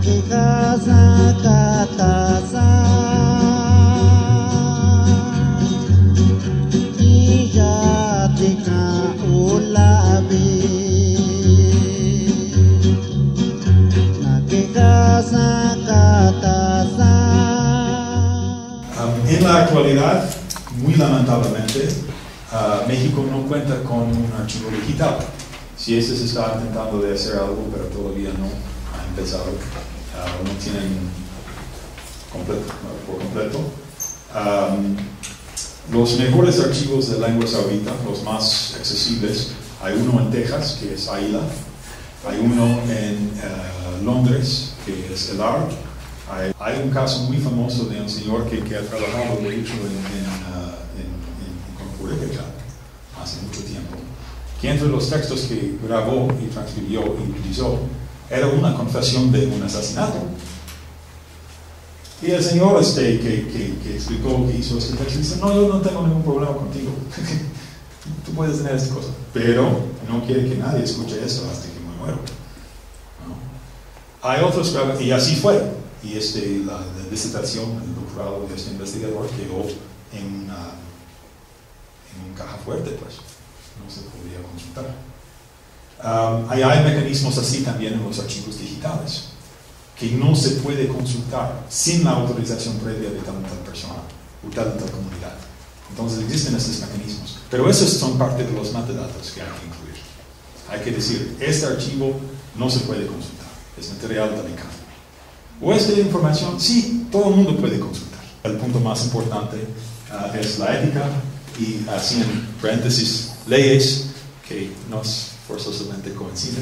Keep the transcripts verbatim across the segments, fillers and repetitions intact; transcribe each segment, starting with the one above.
En la actualidad, muy lamentablemente, uh, México no cuenta con un archivo digital. Si este se está intentando de hacer algo, pero todavía no ha empezado, uh, no tienen completo, por completo. Um, los mejores archivos de lenguas ahorita, los más accesibles, hay uno en Texas, que es AILA, hay uno en uh, Londres, que es ELAR. Hay, hay un caso muy famoso de un señor que, que ha trabajado, de hecho, en, en, uh, en, en, con Purépecha hace mucho tiempo, que entre los textos que grabó y transcribió y utilizó, era una confesión de un asesinato. Y el señor este, que, que, que explicó que hizo este texto, dice, no, yo no tengo ningún problema contigo, tú puedes tener esta cosa, pero no quiere que nadie escuche eso hasta que me muero. ¿No? Hay otros, y así fue. Y este, la, la disertación, el doctorado de este investigador quedó en, una, en un caja fuerte, pues no se podía consultar. Um, hay, hay mecanismos así también en los archivos digitales, que no se puede consultar sin la autorización previa de tal tal persona o tal tal comunidad. Entonces existen estos mecanismos, pero esos son parte de los metadatos que hay que incluir. Hay que decir, este archivo no se puede consultar, es material delicado. O esta información, sí, todo el mundo puede consultar. El punto más importante uh, es la ética y así en paréntesis, leyes que no forzosamente coinciden.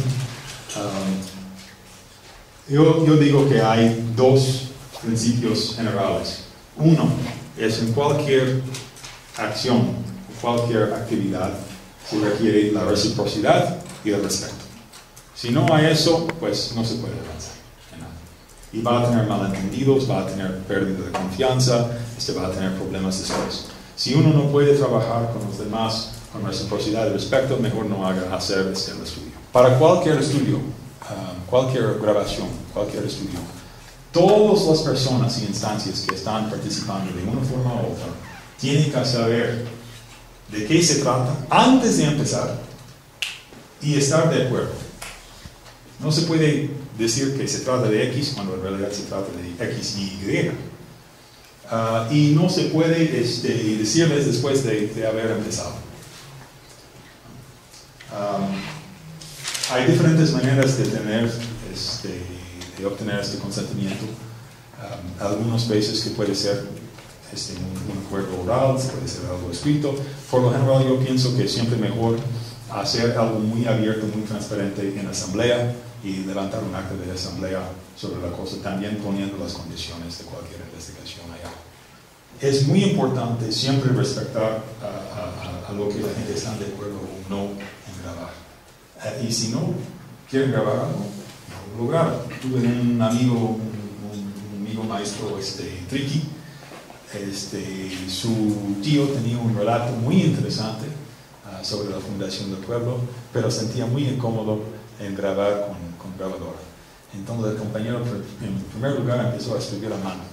Um, yo, yo digo que hay dos principios generales. Uno es en cualquier acción, cualquier actividad, se requiere la reciprocidad y el respeto. Si no hay eso, pues no se puede avanzar. Y va a tener malentendidos, va a tener pérdida de confianza, este va a tener problemas después. Si uno no puede trabajar con los demás con reciprocidad y respeto, mejor no haga hacer este el estudio. Para cualquier estudio, um, cualquier grabación, cualquier estudio, todas las personas y instancias que están participando de una forma u otra tienen que saber de qué se trata antes de empezar y estar de acuerdo. No se puede decir que se trata de X cuando en realidad se trata de X y Y. Uh, y no se puede este, decirles después de, de haber empezado. Um, hay diferentes maneras de, tener, este, de obtener este consentimiento. Um, algunos veces que puede ser este, un, un acuerdo oral, puede ser algo escrito. Por lo general yo pienso que es siempre mejor hacer algo muy abierto, muy transparente en asamblea y levantar un acta de asamblea sobre la cosa, también poniendo las condiciones de cualquier investigación allá. Es muy importante siempre respetar a, a, a lo que la gente está de acuerdo o no en grabar. Uh, y si no quieren grabar algo, no lo graban. Tuve un amigo, un, un, un amigo maestro, este, Triqui, este, su tío tenía un relato muy interesante uh, sobre la fundación del pueblo, pero sentía muy incómodo en grabar con, con grabadora. Entonces el compañero en primer lugar empezó a escribir a mano,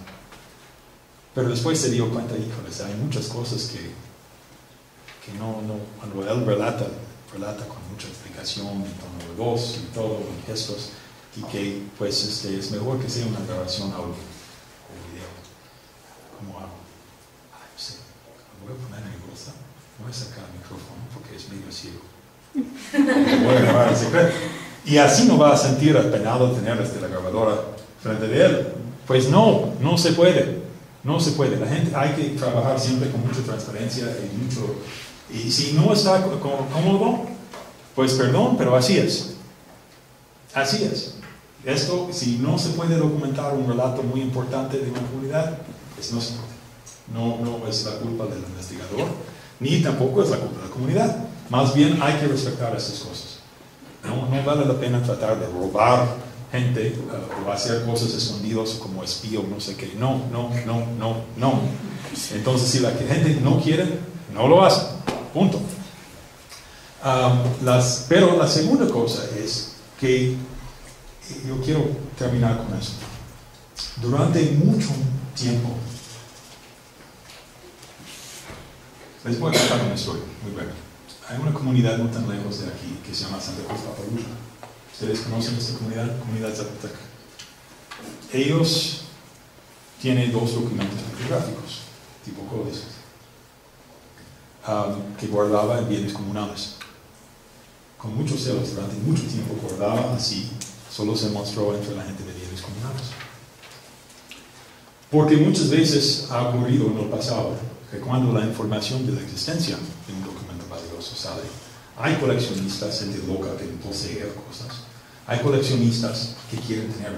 pero después se dio cuenta, híjoles, hay muchas cosas que, que no, no, cuando él relata, relata con mucha explicación, en tono de voz y todo, en gestos, y que pues este, es mejor que sea una grabación audio o video. ¿Cómo hago? Ah, no sé, lo voy a poner en mi bolsa, voy a sacar el micrófono porque es medio ciego. Voy a grabar en secreto. Y así no va a sentir apenado tener este, la grabadora frente de él. Pues no, no se puede. No se puede. La gente hay que trabajar siempre con mucha transparencia y mucho. Y si no está cómodo, pues perdón, pero así es. Así es. Esto, si no se puede documentar un relato muy importante de una comunidad, pues no se puede. No, no es la culpa del investigador, ni tampoco es la culpa de la comunidad. Más bien hay que respetar esas cosas. No, no vale la pena tratar de robar gente uh, o hacer cosas escondidas como espía o no sé qué. No, no, no, no, no. Entonces, si la gente no quiere, no lo hace. Punto. Um, las, pero la segunda cosa es que yo quiero terminar con eso. Durante mucho tiempo, les voy a contar una historia muy breve. Hay una comunidad no tan lejos de aquí que se llama Santa Cruz Papalutla. ¿Ustedes conocen esta comunidad? Comunidad zapoteca. Ellos tienen dos documentos pictográficos, tipo códices, um, que guardaba en bienes comunales. Con muchos celos, durante mucho tiempo guardaba así, solo se mostró entre la gente de bienes comunales. Porque muchas veces ha ocurrido en el pasado que cuando la información de la existencia de un documento valioso sale, hay coleccionistas, gente loca que posee cosas, hay coleccionistas que quieren tenerlo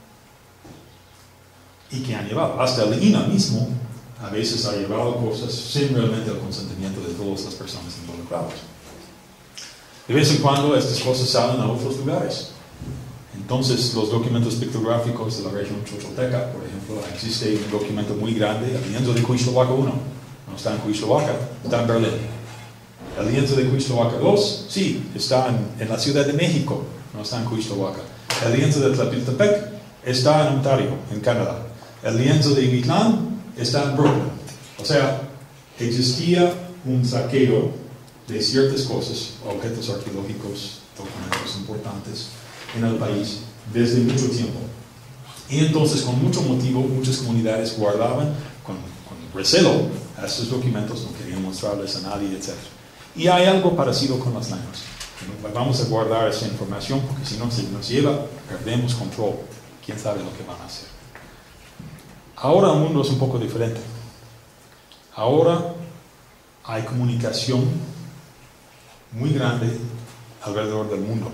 y que han llevado, hasta el I N A mismo a veces ha llevado cosas sin realmente el consentimiento de todas las personas involucradas. De vez en cuando estas cosas salen a otros lugares. Entonces, los documentos pictográficos de la región Chocholteca, por ejemplo, existe un documento muy grande, el lienzo de Cuixtlahuaca uno, no está en Cuixtlahuaca, está en Berlín. El lienzo de Cuixtlahuaca dos, sí, está en, en la Ciudad de México, no está en Cuixtlahuaca. El lienzo de Tlapiltepec está en Ontario, en Canadá. El lienzo de Iguitlán está en Brooklyn. O sea, existía un saqueo de ciertas cosas, objetos arqueológicos, documentos importantes en el país desde mucho tiempo. Y entonces, con mucho motivo, muchas comunidades guardaban con, con recelo a estos documentos, no querían mostrarles a nadie, etcétera. Y hay algo parecido con las lenguas. Vamos a guardar esa información porque si no se nos lleva, perdemos control. ¿Quién sabe lo que van a hacer? Ahora el mundo es un poco diferente. Ahora hay comunicación muy grande alrededor del mundo.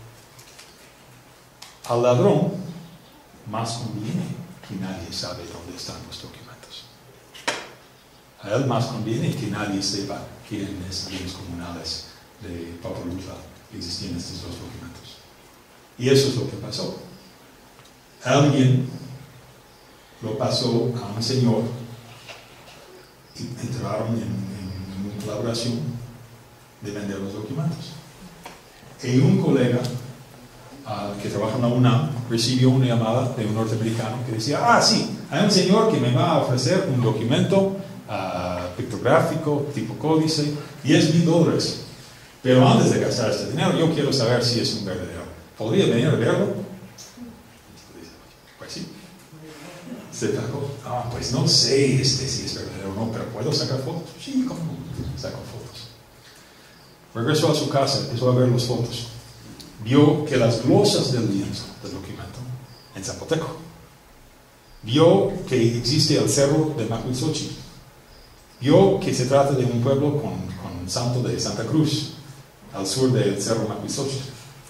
Al ladrón más conviene que nadie sabe dónde están los documentos. A él más conviene que nadie sepa que en los bienes comunales de Papalutla existían estos dos documentos. Y eso es lo que pasó. Alguien lo pasó a un señor y entraron en, en una colaboración de vender los documentos. Y un colega uh, que trabaja en la UNAM recibió una llamada de un norteamericano que decía, ah, sí, hay un señor que me va a ofrecer un documento uh, pictográfico, tipo códice, diez mil dólares. Pero antes de gastar este dinero, yo quiero saber si es un verdadero. ¿Podría venir a verlo? Pues sí. Se pagó. Ah, pues no sé este, si es verdadero o no, pero ¿puedo sacar fotos? Sí, ¿cómo no? Saco fotos. Regresó a su casa, empezó a ver las fotos. Vio que las glosas del lienzo, del documento, en zapoteco. Vio que existe el cerro de Macuilxochitl. Vio que se trata de un pueblo con, con santo de Santa Cruz, al sur del cerro Macuilxochitl.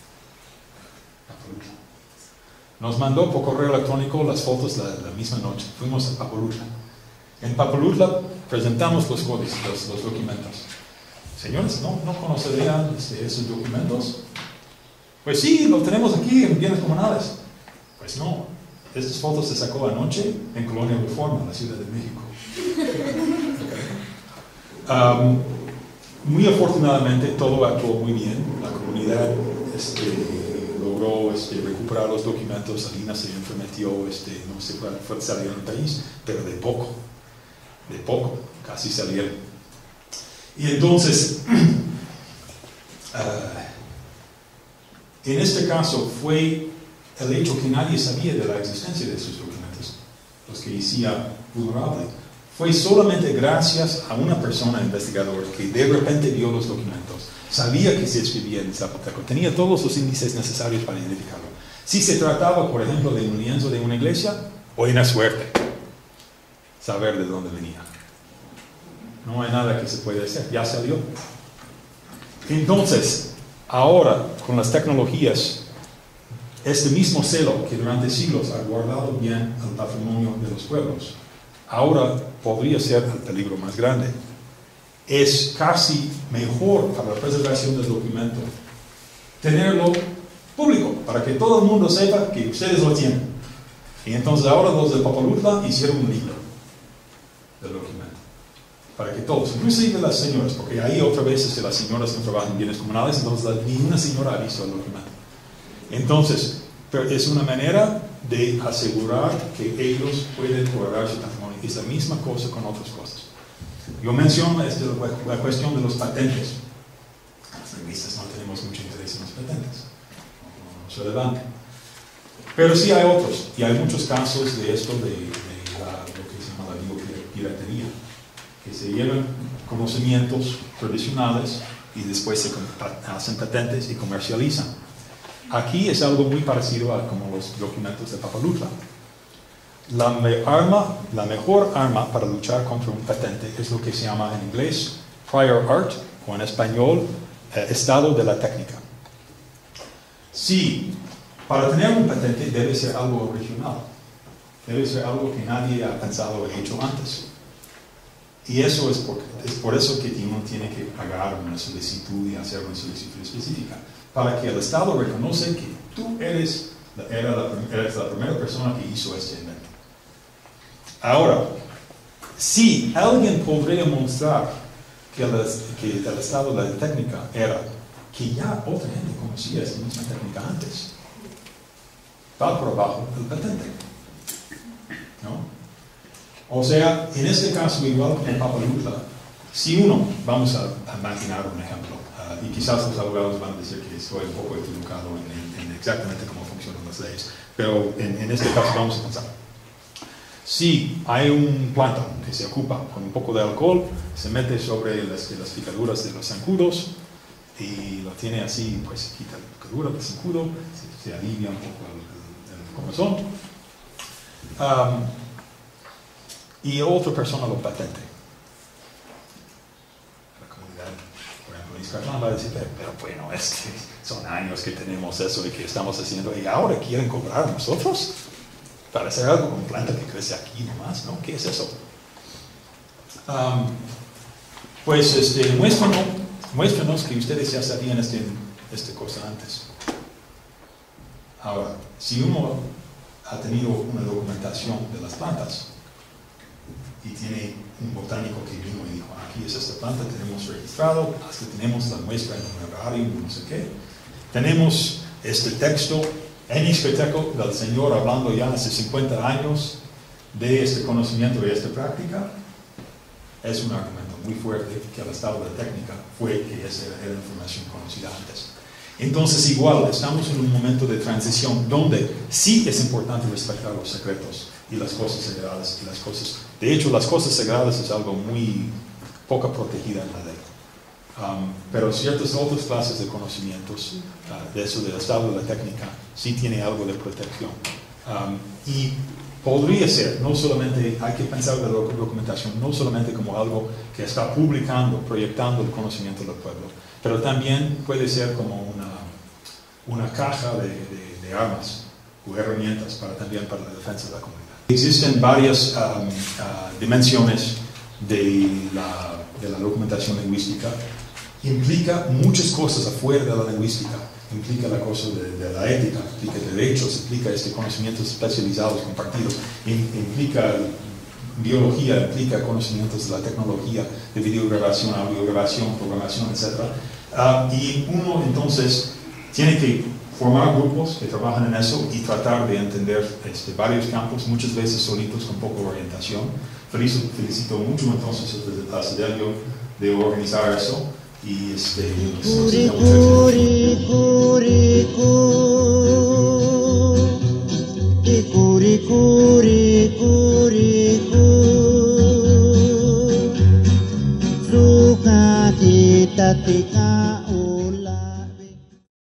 Nos mandó por correo electrónico las fotos la, la misma noche. Fuimos a Papalutla. En Papalutla presentamos los códices, los, los documentos. Señores, ¿no, no conocerían este, esos documentos? Pues sí, los tenemos aquí en bienes comunales. Pues no, estas fotos se sacó anoche en Colonia Reforma, en la Ciudad de México. Um, muy afortunadamente todo actuó muy bien. La comunidad este, logró este, recuperar los documentos. Alina se enfermetió, este, no sé cuál fue salir del país, pero de poco, de poco, casi salieron. Y entonces, uh, en este caso fue el hecho que nadie sabía de la existencia de esos documentos, los que hacía vulnerable. Fue solamente gracias a una persona investigadora que de repente vio los documentos, sabía que se escribía en zapoteco, tenía todos los índices necesarios para identificarlo. Si se trataba, por ejemplo, de un lienzo de una iglesia, buena suerte saber de dónde venía. No hay nada que se puede hacer, ya salió. Entonces, ahora, con las tecnologías, este mismo celo que durante siglos ha guardado bien el patrimonio de los pueblos, ahora podría ser el peligro más grande. Es casi mejor para la preservación del documento tenerlo público, para que todo el mundo sepa que ustedes lo tienen. Y entonces ahora los de Papalutla hicieron un libro del documento, para que todos, inclusive las señoras, porque ahí otra vez es que las señoras no trabajan en bienes comunales, entonces la, ni una señora ha visto el documento. Entonces, pero es una manera de asegurar que ellos pueden guardar su patrimonio. Es la misma cosa con otras cosas. Yo menciono este, la, la cuestión de los patentes. Los lingüistas no tenemos mucho interés en los patentes, no, no se levanta. Pero sí hay otros, y hay muchos casos de esto, de, de la, lo que se llama la biopiratería, que se llevan conocimientos tradicionales y después se hacen patentes y comercializan. Aquí es algo muy parecido a como los documentos de Papalutla. La, me arma, la mejor arma para luchar contra un patente es lo que se llama en inglés prior art, o en español eh, estado de la técnica. Sí, para tener un patente debe ser algo original, debe ser algo que nadie ha pensado o hecho antes. Y eso es por, es por eso que uno tiene que pagar una solicitud y hacer una solicitud específica, para que el Estado reconoce que tú eres, era la, eres la primera persona que hizo este invento. Ahora, si alguien podría mostrar que el, que el estado de la técnica era que ya otra gente conocía esta misma técnica antes, va por abajo del patente, ¿no? O sea, en este caso, igual que en Papalutla, si uno, vamos a, a imaginar un ejemplo, uh, y quizás los abogados van a decir que estoy un poco equivocado en, en, en exactamente cómo funcionan las leyes, pero en, en este caso vamos a pensar. Si hay un planta que se ocupa con un poco de alcohol, se mete sobre las, las picaduras de los zancudos y lo tiene así, pues se quita la picadura del zancudo, se, se alivia un poco el, el, el comezón. Um, y otra persona lo patente. La comunidad, por ejemplo, Israel va a decir, pero, pero bueno, es que son años que tenemos eso y que estamos haciendo, y ahora quieren cobrar a nosotros para hacer algo con planta que crece aquí nomás, ¿no? ¿Qué es eso? Um, pues este, muéstranos, muéstranos que ustedes ya sabían este, este cosa antes. Ahora, si uno ha tenido una documentación de las plantas y tiene un botánico que vino y dijo, aquí es esta planta, tenemos registrado, hasta tenemos la muestra en un horario, no sé qué, tenemos este texto en Ixpeteco del Señor hablando ya hace cincuenta años de este conocimiento, de esta práctica, es un argumento muy fuerte que el estado de la técnica fue que esa era información conocida antes. Entonces igual, estamos en un momento de transición donde sí es importante respetar los secretos y las cosas sagradas y las cosas, de hecho las cosas sagradas es algo muy poco protegida en la ley. Um, pero ciertas otras clases de conocimientos, uh, de eso del estado de la técnica, sí tiene algo de protección. Um, y podría ser, no solamente, hay que pensar de la documentación, no solamente como algo que está publicando, proyectando el conocimiento del pueblo, pero también puede ser como una, una caja de, de, de armas o herramientas para, también para la defensa de la comunidad. Existen varias um, uh, dimensiones de la, de la documentación lingüística. Implica muchas cosas afuera de la lingüística, implica la cosa de, de la ética, implica derechos, implica este conocimientos especializados compartidos, implica biología, implica conocimientos de la tecnología, de videograbación, audiograbación, programación, etcétera. Uh, y uno entonces tiene que formar grupos que trabajan en eso y tratar de entender este, varios campos, muchas veces solitos con poca orientación. Felicito, felicito mucho entonces a Sidelio de organizar eso. Y este, Curi, curi, curi, curi, curi, curi, curi, suka cita tika